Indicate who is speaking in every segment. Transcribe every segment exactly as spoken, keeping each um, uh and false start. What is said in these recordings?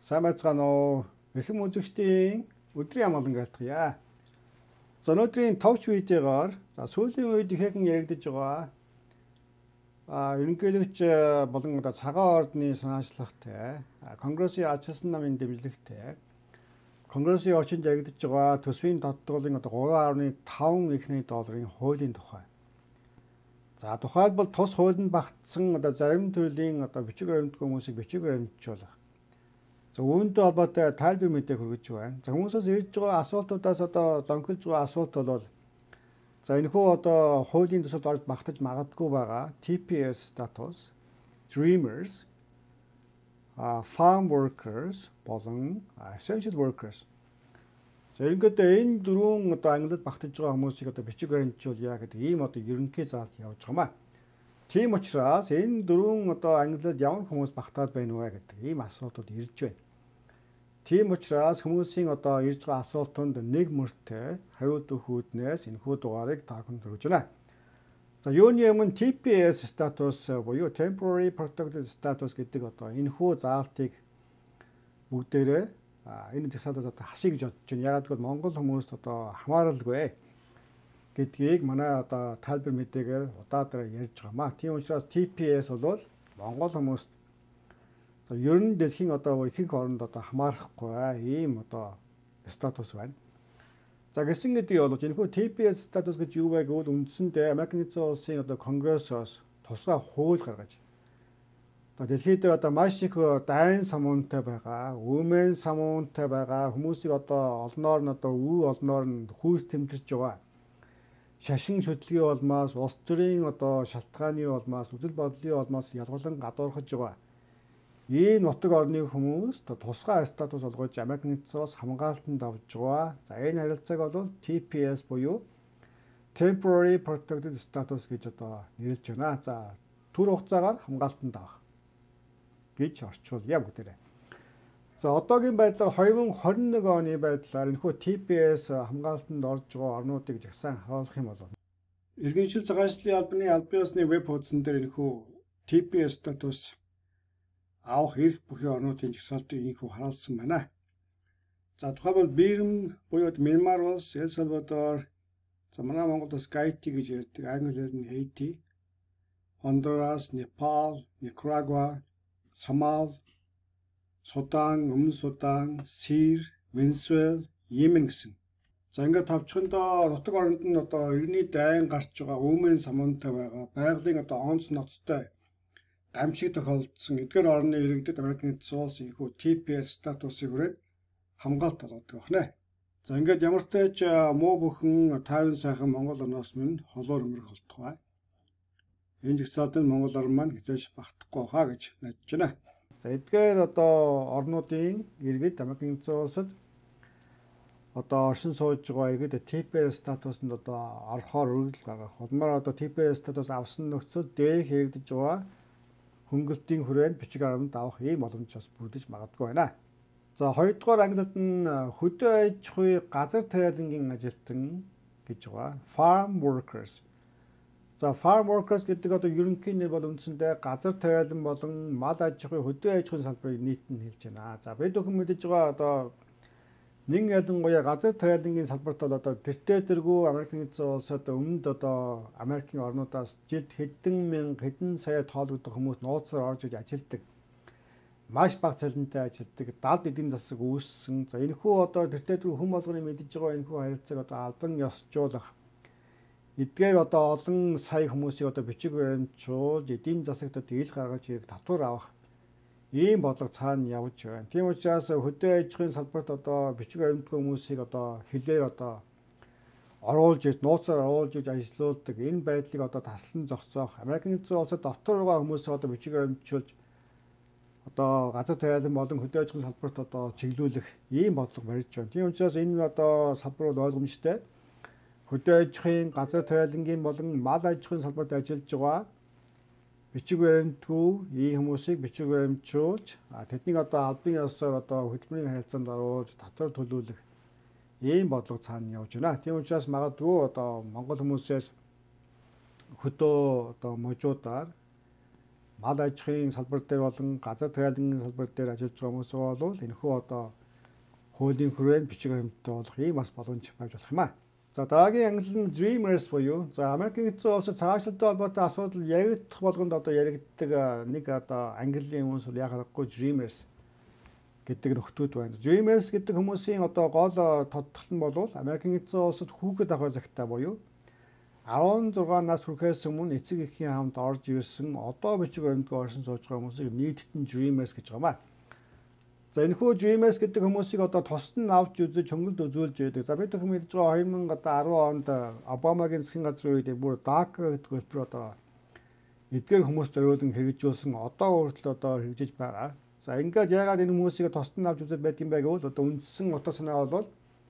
Speaker 1: Сайн байцгаана уу? Эрхэм үзэгчдийн өдрийн амгалан айлтгая. За өнөөдрийн товч видеогоор за сүүлийн үед ихээхэн яригдж байгаа а ерөнхийлөгч болон одоо цагаан ордны санаачлагтай Конгрессийн ачаалсан намын дэмжлэгтэй Конгрессийн орчинд яригдж байгаа төсвийн тодтголын одоо гурван гаруй таван ихний долларын хуулийн тухай. За тухайлбал тус хуулинд багтсан одоо зарим төрлийн одоо бичиг баримтгүй хүмүүсийг бичиг баримтжуулах. За үүнтэй холбоотой тайлбар мэдээ хүргэж байна. За хүмүүсээс ирж байгаа асуултуудаас одоо зонхилж байгаа асуулт бол за энэхүү одоо хуулийн төсөлд орж багтаж магадгүй байгаа T P S status, dreamers, farm workers болон essential workers. За ингээд энэ дөрвөн одоо англид багтаж байгаа хүмүүсийг одоо бичиг баримтжуулъя гэдэг ийм одоо ерөнхий заалт явуулж байгаамаа. Тийм учраас энэ дөрвөн одоо англид ямар хүмүүс багтаад байна вэ гэдэг ийм асуултууд ирж байна. Тийм учраас хүмүүсийн одоо ирж байгаа асуултанд нэг мөртэй хариулт өгөх үүднээс энэхүү дугаарыг та бүхэнд хүргэж байна. За юуны өмнө T P S status буюу temporary protected status гэдэг одоо энэхүү заалтыг бүгдээрээ энэ тасаалаас одоо хасъя гэж бодож байна. Яг гэвэл Монгол хүмүүст одоо хамааралгүй гэдгийг манай одоо тайлбар мэдээгээр удаадараа ярьж байгаамаа. Тийм учраас T P S бол Монгол хүмүүст ер нь дэлхийн одоо ихэнх оронд одоо хамаарахгүй ийм одоо статус байна. За гэсэн гэдгийг бол энэхүү T P S статус гэж юу вэ гэвэл үндсэндээ Америкийн нэгдсэн улсын одоо Конгрессоос тусгай хууль гаргаж дэлхийд дээр одоо маш их дайн самуунтай байгаа, үмэн самуунтай байгаа хүмүүсийг одоо олноор нь одоо үе олноор нь хүүс тэмтэрч байгаа. Шашин шүтлгийн улмаас, улс төрийн одоо шалтгааны улмаас, үзэл бодлын улмаас ялгарлан гадуурхаж байгаа. Ийм нутаг орны хүмүүс тусгай статус олгож Америкийн нэгдсэн улс хамгаалтанд авч байгаа. За энэ харилцааг бол T P S буюу temporary protected status гэж одоо нэрлэж байна. За түр хугацаагаар хамгаалтанд авах гэж орчуулъя бүгдээрээ. За одоогийн байдлаар две тысяча двадцать one оны байдлаар энэхүү T P S хамгаалтанд орж байгаа орнуудыг жагсаан харуулах юм бол иргэншил цагаачлалын албаны аль бие усны веб хуудсан дээр энэхүү T P S статус авах эрх бүхий орнуудын жагсаалтыг энэхүү харуулсан байна. За тухайлбал Бирм буюу Мянмар улс, Эл Салвадор, за манай Монголд бас Гаити гэж ярьдаг, англиар нь Haiti, Хондурас, Непал, Никарагуа, Сомал, Судан, Өмнө Судан, Сир, Венесуэл, Йемен гэсэн. За ингээд тавчхандаа нутаг оронд нь одоо иргэний дайн гарч байгаа үмэн самуунтай байгаа байгалийн одоо онц ноцтой гамшиг тохиолдсон эдгээр орны иргэдэд Америкийн нэгдсэн улс энэхүү T P S статусыг хүрээд хамгаалт олгодог байна. За ингээд ямар ч тач муу бүхэн тайван сайхан Монгол орноос минь холоор өмөрөх болтугай. Энэ жагсаалтын Монгол орн маань хязгаарч багтахгүй хаа гэж найдаж байна. За эдгээр одоо орнуудын иргэд Америкийн нэгдсэн улсад одоо оршин сууж байгаа иргэд T P S статусанд одоо орохоор өргөдөл гаргах. Улмаар одоо T P S статус авсан нөхцөл дээрх хэрэгдэж байгаа хөнгөлтийн хүрээнд бичиг баримт авах ийм боломж бас бүрдэж магадгүй байна. За хоёрдугаар англид нь хөдөө аж ахуй газар тариалангийн ажилтан гэж байгаа farm workers. За farm workers гэдэг одоо ерөнхий нэр бол үндсэндээ газар тариалан болон мал аж ахуй хөдөө аж ахуйн салбарыг нийтэн хэлж байна. За бид бүхэн мэдэж байгаа одоо нэг ялангуяа газар тариалангийн салбарт бол одоо тэртээ тэргүй Америкийн нэгдсэн улсад өмнөд одоо Америкийн орнуудаас жилд хэдэн мянга хэдэн сая тоологдох хүмүүс нууцаар орж иж ажилладаг. Маш бага цалинтай ажилладаг, далд эдийн засаг үүссэн. За энэхүү одоо тэртээ тэргүй хүн болгоны мэдэж байгаа энэхүү харилцааг одоо албан ёсжуулах. Эдгээр одоо олон сая хүмүүсийг одоо бичиг баримтжуулж эдийн засагт одоо ил гаргаж ирэх татвар авах ийм бодлого цаана явж байна. Тийм учраас хөдөө аж ахуйн салбарт одоо бичиг баримтгүй хүмүүсийг одоо хилээр одоо оруулж иж нууцаар оруулж иж ажилуулдаг энэ байдлыг одоо таслан зогсоох Америкийн нэгдсэн улсад дотор байгаа хүмүүсээ одоо бичиг баримтжуулж одоо газар тариалан болон хөдөө аж ахуйн салбарт одоо чиглүүлэх ийм бодлого барьж байна. Тийм учраас энэ одоо салбар бол ойлгомжтой. Хөдөө аж ахуйн газар тариалангийн болон мал аж ахуйн салбарт ажиллаж байгаа бичиг баримтгүй ийм хүмүүсийг бичиг баримтжуулж тэднийг одоо албан ёсоор одоо хөдөлмөрийн харилцаанд оруулж татвар төлүүлэх ийм бодлого цаана явж байна. Тийм учраас магадгүй одоо Монгол хүмүүсээс хөдөө одоо можуудаар мал аж ахуйн салбар дээр болон газар тариалан салбар дээр ажиллаж байгаа хүмүүс бол энэхүү одоо хуулийн хүрээнд бичиг баримттай болох ийм бас боломж байж болох юм аа. За дараагийн англи нь dreamers буюу за Америкийн эзэн улсад цаашилтай холбоотой асуудал яригдах болгонд одоо яригддаг нэг одоо английн хүмүүс бол яг харахгүй dreamers гэдэг нөхдүүд байна. Dreamers гэдэг хүмүүсийн одоо гол тодтол нь бол Америкийн эзэн улсад хүүхэд авах цагтаа буюу арван зургаан нас хүрэхээс өмнө эцэг эхийн хамт орж ирсэн одоо бичиг баримтгүй оршин сууж байгаа хүмүүсийг нийтд нь dreamers гэж байгаа юм аа. За энэхүү dreamers гэдэг хүмүүсийг одоо тусад нь авч үзэж хөнгөлд үзүүлж байдаг. За бид бүхэн мэдж байгаа две thousand ten онд Обамагийн засгийн газрын үед бүр дака гэдэг хэлбэр одоо эдгээр хүмүүс зориулан хэрэгжүүлсэн одоо хүртэл одоо хэрэгжиж байгаа. За ингээд яагаад энэ хүмүүсийг тусад нь авч үзэж байдаг юм бэ гэвэл одоо үндсэн утга санаа бол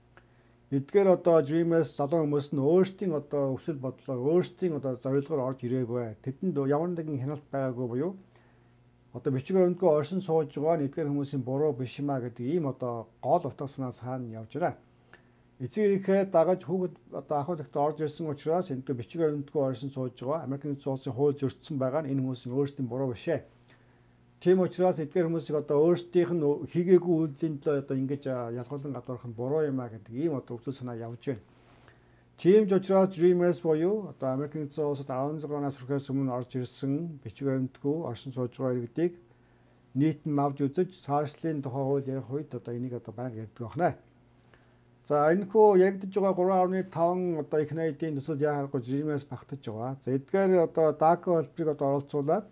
Speaker 1: эдгээр одоо dreamers залуу хүмүүс нь өөрсдийн одоо өсөл бодлоор өөрсдийн одоо зорилгоор орж ирээгүй. Тэдэнд ямар нэгэн хяналт байгаагүй буюу одоо бичиг баримтгүй оршин сууж байгаа нь эдгээр хүмүүсийн буруу биш юм а гэдэг ийм одоо гол утга санаа цаана явж байна. Эцэг эхээ дагаж хүүхэд одоо ахуй цагт орж ирсэн учраас энэ бичиг баримтгүй оршин сууж байгаа Америкийн улсын хууль зөрчсөн байгаа нь энэ хүмүүсийн өөрсдийн буруу биш ээ. Тийм учраас эдгээр хүмүүсийг одоо өөрсдийнх нь хийгээгүй үйлдэлийн төлөө одоо ингэж ялгуулан гадуурх нь буруу юм а гэдэг ийм одоо үзэл санаа явж байна. Тийм ч учраас dreamers буюу одоо Америкийн эзэн улсад арван зургаан нас хүрэхээс өмнө орж ирсэн бичиг баримтгүй оршин сууж байгаа иргэдийг нийт нь авч үзэж цаашлын тухай хууль ярих үед одоо энийг одоо байнга ярьдаг байна. За энэхүү яригдж байгаа three point five одоо их найдын төсөл яарахгүй dreamers багтаж байгаа. За эдгээр одоо дака холбыг одоо оролцуулаад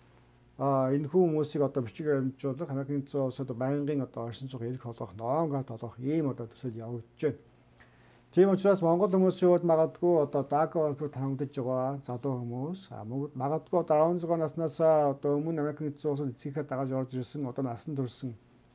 Speaker 1: а энэхүү хүмүүсийг одоо бичиг баримтжуулах Америкийн эзэн улсад байнгын одоо оршин суух эрх олгох ноонгаад олгох ийм одоо төсөл явагдаж байна. Тийм учраас Монгол хүмүүсийн хувьд магадгүй одоо дака холбоор тангадж байгаа залуу хүмүүс магадгүй одоо арван зургаан наснаас одоо өмнө Америкийн эзэн улсад эцэгийнхээ дагаж орж ирсэн одоо насан турш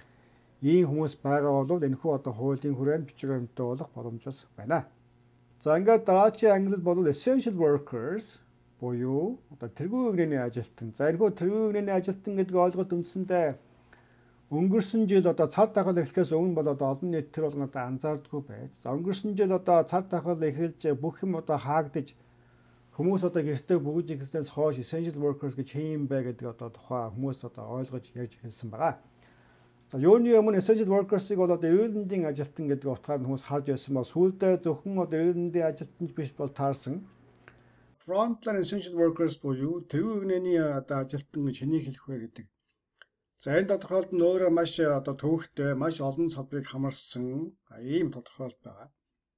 Speaker 1: ийм хүмүүс байгаа бол энэхүү одоо хуулийн хүрээнд бичиг баримттай болох боломж бас байна. За ингээд дараагийн англи бол essential workers буюу одоо тэргүү игрээний ажилтан. За энэхүү тэргүү игрээний ажилтан гэдэг ойлголт үндсэндээ өнгөрсөн жил одоо цар тахал эхлэхээс өмнө бол одоо олон нийт тэр болгон одоо анзаардаггүй байж. За өнгөрсөн жил одоо цар тахал эхэлж бүх юм одоо хаагдаж хүмүүс одоо гэртээ бүгд ихснээс хойш essential workers гэж хэм бэ гэдэг одоо тухай хүмүүс одоо ойлгож ярьж эхэлсэн байгаа. За юуны өмнө essential workers-ыг бол одоо эрүүл мэндийн ажилтан гэдэг утгаар хүмүүс харж байсан бол сүүлдээ зөвхөн одоо эрүүл мэндийн ажилтан биш бол таарсан. Frontline essential workers буюу тэргүү игрээний одоо ажилтан гэж хэнийг хэлэх вэ гэдэг. За энэ тодорхойлолт нь өөрөө маш одоо төвөгтэй, маш олон салбарыг хамарсан ийм тодорхойлолт байгаа.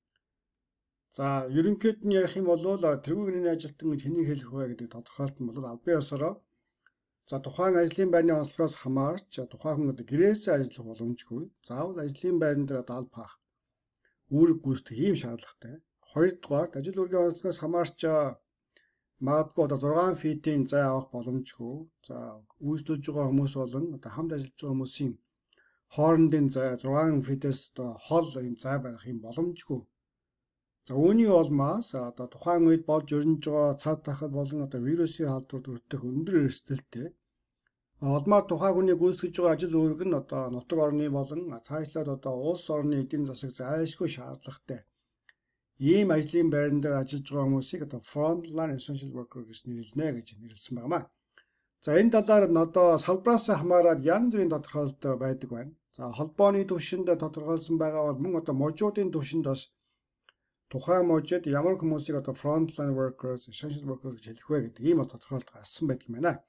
Speaker 1: За ерөнхийд нь ярих юм бол тэргүү игрээний ажилтан гэж хэнийг хэлэх вэ гэдэг тодорхойлолт нь бол албан ёсоор за тухайн ажлын байрны онцлогоос хамаарч тухайн хүн одоо гэрээсээ ажиллах боломжгүй. Заавал ажлын байран дээр одоо алба хаах, үүрэг гүйцэтгэх ийм шаардлагатай. Хоёрдугаар ажил үүргийн онцлогоос хамаарч магадгүй одоо six фитийн зай авах боломжгүй. За үйлчлүүлж байгаа хүмүүс болон одоо хамт ажиллаж байгаа хүмүүсийн хоорондын зай six фитээс одоо хол юм зай барих юм боломжгүй. За үүний улмаас одоо тухайн үед болж өрнөж байгаа цар тахал болон одоо вирусын халдварт өртөх өндөр эрсдэлтэй. Улмаар тухайн хүний гүйцэтгэж байгаа ажил үүрэг нь одоо нутаг орны болон цаашлаад одоо улс орны эдийн засаг зайлшгүй шаардлагатай. Ийм ажлын байран дээр ажиллаж байгаа хүмүүсийг одоо frontline essential worker гэж нэрлэнэ гэж нэрлсэн байна. За энэ талаар нь одоо салбараас хамаараад янз бүрийн тодорхойлолт байдаг байна. За холбооны түвшинд тодорхойлсон байгаа бол мөн одоо можуудын түвшинд бас тухайн можид ямар хүмүүсийг одоо frontline workers, essential workers гэж хэлэх вэ гэдэг ийм тодорхойлолт гарсан байдаг юм байна.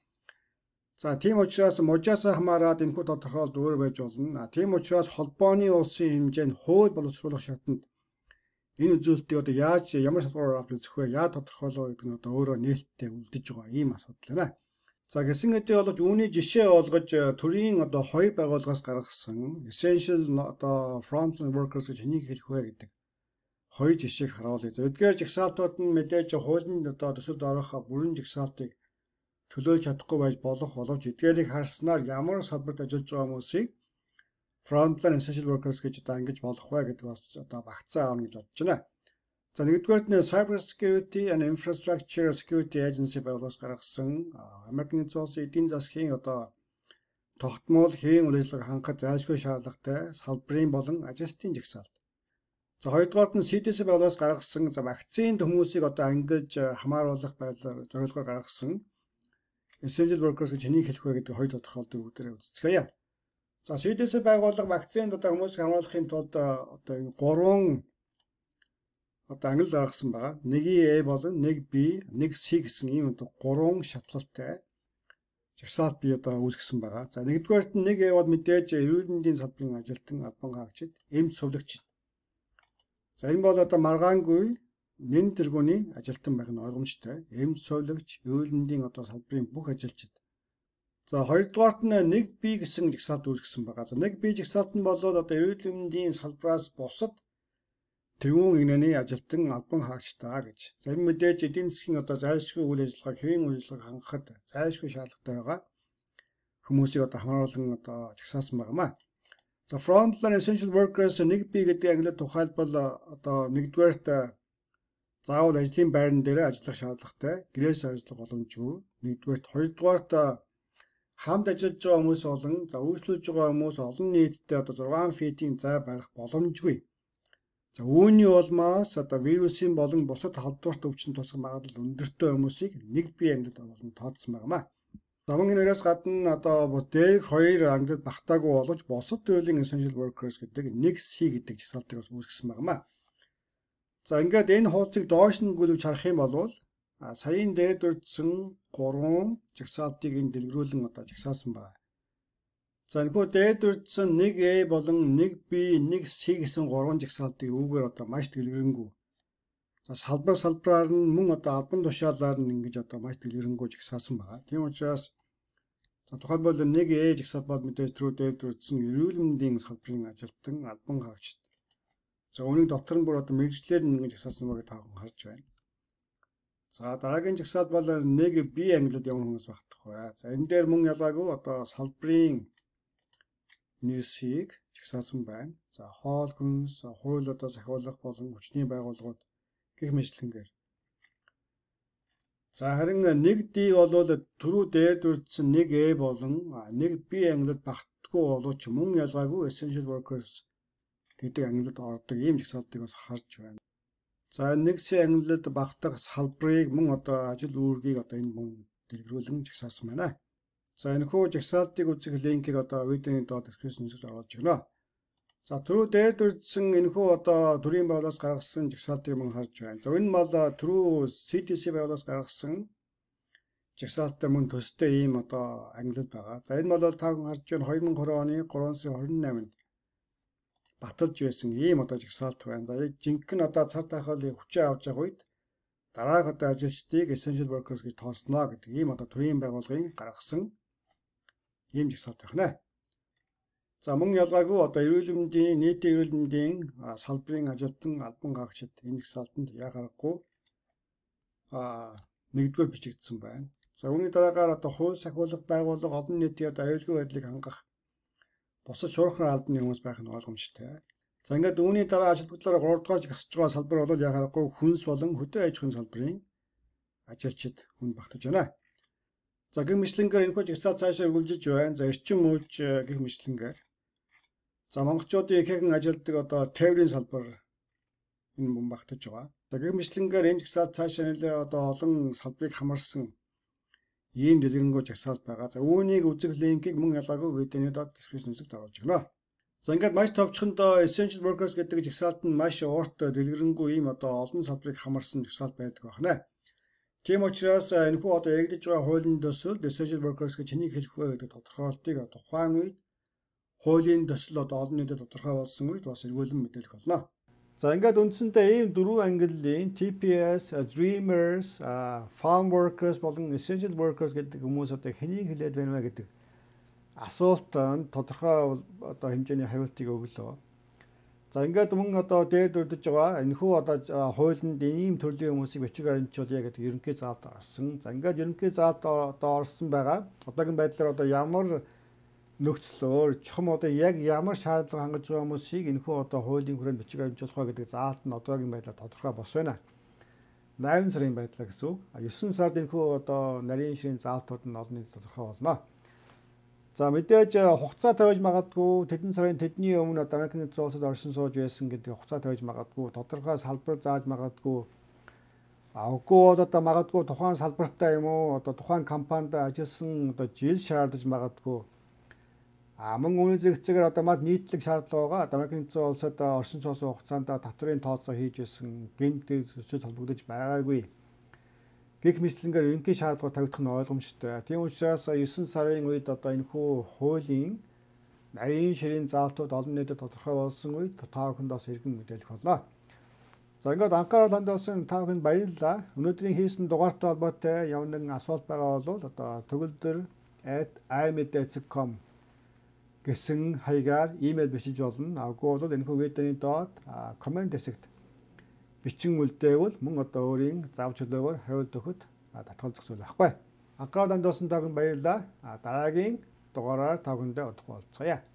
Speaker 1: За тийм учраас можоос хамаараад энэхүү тодорхойлолт өөр байж болно. Тийм учраас холбооны улсын хэмжээнд хууль боловсруулах шатанд энэ үзүүлэлтийг одоо яаж ямар шалгуур авч үзэх вэ? Яаж тодорхойлох гэдэг нь одоо өөрөө нээлттэй үлдэж байгаа ийм асуудал байна. За гэсэн хэдий боловч үүний жишээ олгож төрийн одоо хоёр байгууллагаас гаргасан essential одоо frontline workers гэж хэнийг хэлэх вэ гэдэг хоёр жишээг харуулъя. За эдгээр жагсаалтууд нь мэдээж хуулийн одоо төсөлд орох бүрэн жагсаалтыг төлөөлж чадахгүй байж болох боловч эдгээрийг харснаар ямар салбарт ажиллаж байгаа хүмүүсийг frontline essential workers гэж одоо ангиж болох вэ гэдэг бас одоо багцаа авна гэж бодож байна. За нэгдүгээрт нь Cyber Security and Infrastructure Security Agency байгууллагаас гаргасан Америкийн эзэн улсын эдийн засгийн одоо тогтмол хийн үйл ажиллагааг хангах зайлшгүй шаардлагатай салбарын болон ажилтны жагсаалт. За хоёрдугаарт нь си ди эс байгууллагаас гаргасан за вакцины хүмүүсийг одоо ангилж хамааруулах байдлаар зорилгоор гаргасан essential workers гэж хэнийг хэлэх вэ гэдэг хоёр тодорхойлолтыг бүгдээрээ үздэцгээе. За Swedish байгууллага вакцинд одоо хүмүүс хамгаалахын тулд одоо гурван одоо ангил гаргасан байгаа. Нэг A болон нэг B, нэг C гэсэн ийм одоо гурван шатлалтай жагсаалт бий одоо үүсгэсэн байгаа. За нэгдүгээрт нь нэг A бол мэдээж эрүүл мэндийн салбарын ажилтан албан хаагчид, эмч сувлагчид. За энэ бол одоо маргаангүй нэн тэргүүний ажилтан байх нь ойлгомжтой. Эмч сувлагч, эрүүл мэндийн одоо салбарын бүх ажилчид. За хоёрдугаарт нь нэг B гэсэн жагсаалт үүсгэсэн байгаа. За нэг B жагсаалт нь бол одоо эрүүл мэндийн салбараас бусад тэргүүн игнэний ажилтан албан хаагчтаа гэж. За энэ мэдээж эдийн засгийн одоо зайлшгүй үйл ажиллагаа, хэвийн үйл ажиллагааг хангахад зайлшгүй шаардлагатай байгаа хүмүүсийг одоо хамруулан одоо жагсаасан байгаамаа. За frontline essential workers нэг B гэдэг англи тухайлбал одоо нэгдүгээрт заавал ажлын байран дээр ажиллах шаардлагатай, гэрээс ажиллах боломжгүй. Нэгдүгээрт, хоёрдугаарт хамт ажиллаж байгаа хүмүүс болон за үйлчлүүлж байгаа хүмүүс олон нийтдээ одоо зургаан фитийн зай барих боломжгүй. За үүний улмаас одоо вирусын болон бусад халдварт өвчин тусах магадлал өндөртэй хүмүүсийг нэг B ангид болон тооцсон байнамаа. За мөн энэс гадна одоо дээрх хоёр ангид багтаагүй боловч бусад төрлийн essential workers гэдэг нэг C гэдэг жагсаалтыг бас үүсгэсэн байнамаа. За ингээд энэ хуудсыг доош нь гүйлж харах юм бол саяын дээр дурдсан гурван жагсаалтыг энэ дэлгэрүүлэн одоо жагсаасан байна. За энэхүү дээр дурдсан нэг A болон нэг B, нэг C гэсэн гурван жагсаалтыг үүгээр одоо маш дэлгэрэнгүй. За салбар салбараар нь мөн одоо албан тушаалаар нь ингэж одоо маш дэлгэрэнгүй жагсаасан байна. Тийм учраас за тухайлбал нэг A жагсаалт бол мэдээж түрүү дээр дурдсан эрүүл мэндийн салбарын ажилтан албан хаагчид. За үүний дотор нь бүр одоо мэргэжлэр нь ингэж жагсаасан байгааг таахан харж байна. За дараагийн жагсаалт бол нэг B ангилалд ямар хүмүүс багтах вэ? За энэ дээр мөн ялгаагүй одоо салбарын нэрсийг жагсаасан байна. За хоол хүнс, хууль одоо захиулах болон хүчний байгууллагууд гэх мэтлэнгээр. За харин нэг D бол түрүү дээр дурдсан нэг A болон нэг B ангилалд багтдаггүй боловч мөн ялгаагүй essential workers гэдэг ангилалд ордог ийм жагсаалтыг бас харж байна. За нэг C ангилалд багтах салбарыг мөн одоо ажил үүргийг одоо энэ мөн дэлгэрүүлэн жагсаасан байна. За энэхүү жагсаалтыг үзэх линкийг одоо видеоны доод description-д оруулж өгнө. За түрүү дээр дурдсан энэхүү одоо төрийн байгууллагаас гаргасан жагсаалтыг мөн харж байна. За энэ бол түрүү C D C байгууллагаас гаргасан жагсаалттай мөн төстэй ийм одоо ангилал байгаа. За энэ бол та бүхэн харж байна хоёр мянган гурван оны гурван сарын хорин найманд баталж байсан ийм одоо жагсаалт байна. За яг жинхэнэ одоо цар тахлын хүчээ авч явах үед дараах одоо ажилчдыг essential workers гэж тооцно гэдэг ийм одоо төрийн байгууллагын гаргасан ийм жагсаалт байна. За мөн ялгаагүй одоо эрүүл мэндийн нийтийн эрүүл мэндийн салбарын ажилтан албан хаагчид энэ жагсаалтанд яг аргагүй а нэгдүгээр бичигдсэн байна. За үүний дараагаар одоо хууль сахиулах байгууллага олон нийтийн одоо аюулгүй байдлыг хангах бусад шуурхай албаны хүмүүс байх нь ойлгомжтой. За ингээд үүний дараа ажилтнуудаараа гурав дахь жагсаж байгаа салбар бол яг аргагүй хүнс болон хөдөө аж ахуйн салбарын ажилчид хүн багтаж байна. За гэх мэтлэнгээр энэхүү жагсаалт цаашаа үргэлжилж байна. За эрчим үйлч гэх мэтлэнгээр за монголчуудын ихэнх ажилтдаг одоо тээврийн салбар энэ мөн багтаж байгаа. За гэх мэтлэнгээр энэ жагсаалт цаашаа нэлээ одоо олон салбарыг хамарсан ийм дэлгэрэнгүй жагсаалт байгаа. За үүнийг үзэх линкийг мөн ялгаагүй видеоны доод description-д оруулж өгнө. За ингээд маш товчхондоо essential workers гэдэг жагсаалт нь маш урт дэлгэрэнгүй ийм одоо олон салбарыг хамарсан жагсаалт байдаг байна. Тийм учраас энэхүү одоо яригдж байгаа хуулийн төсөл essential workers гэж хэнийг хэлэх вэ гэдэг тодорхойлтыг тухайн үед хуулийн төсөл одоо олон нийтэд тодорхой болсон үед бас эргүүлэн мэдээлэх болно. За ингээд үндсэндээ ийм дөрвөн ангиллын T P S, Dreamers, Farm Workers болон Essential Workers гэдэг хүмүүс одоо хэнийг хэлээд байна вэ гэдэг асуултанд тодорхой одоо хэмжээний хариултыг өглөө. За ингээд мөн одоо дээр дурдж байгаа энэхүү одоо хуулинд ийм төрлийн хүмүүсийг бичиг баримтжуулъя гэдэг ерөнхий заалт орсон. За ингээд ерөнхий заалт одоо орсон байгаа. Одоогийн байдлаар одоо ямар нөхцлөөр чухам одоо яг ямар шаардлага хангаж байгаа хүмүүсийг энэхүү одоо хуулийн хүрээнд бичиг баримтжуулах вэ гэдэг заалт нь одоогийн байдлаар тодорхой бос байна. найман сарын байдлаар гэсэн үг. есөн сард энэхүү одоо нарийн ширийн заалтууд нь олон нийтэд тодорхой болно. За мэдээж хугацаа тавьж магадгүй тэдэн сарын тэдний өмнө Америкийн нэгдсэн улсад оршин сууж байсан гэдэг хугацаа тавьж магадгүй тодорхой салбар зааж магадгүй А үгүй одоо магадгүй тухайн салбартаа юм уу одоо тухайн компанид ажилласан одоо жил шаардаж магадгүй. А мөн үнэ зэрэгцээгээр одоо мад нийтлэг шаардлага байгаа. Америкийн нэгдсэн улсад оршин суусан хугацаанд татврын тооцоо хийж исэн гэмт зөрчил холбогдож байгаагүй. Гэх мэтлэнгээр ерөнхий шаардлага тавигдах нь ойлгомжтой. Тийм учраас есөн сарын үед одоо энэхүү хуулийн нарийн ширийн заалтууд олон нийтэд тодорхой болсон үед та бүхэнд бас иргэн мэдээлэх болно. За ингээд анхаарал хандуулсан та бүхэнд баярлалаа. Өнөөдрийн хийсэн дугаартай холбоотой ямар нэгэн асуулт байгаа бол одоо төгөлдөр at i media dot com гэсэн хаягаар имэйл бичиж болно. Агуу бол энэхүү видеоны доод комент хэсэгт бичин үлдээвэл мөн одоо өөрийн зав чөлөөгөөр хариулт өгөхөд татгалзах зүйл байхгүй. Анхаарал хандуулсан та бүхэнд баярлалаа. Дараагийн дугаараар та бүхэндээ уулзцгаая.